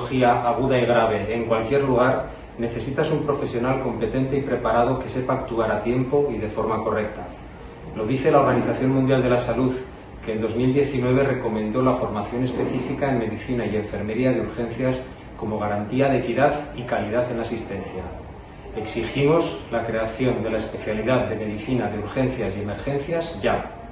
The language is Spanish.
patología aguda y grave en cualquier lugar, necesitas un profesional competente y preparado que sepa actuar a tiempo y de forma correcta. Lo dice la Organización Mundial de la Salud, que en 2019 recomendó la formación específica en medicina y enfermería de urgencias como garantía de equidad y calidad en la asistencia. Exigimos la creación de la especialidad de medicina de urgencias y emergencias ya.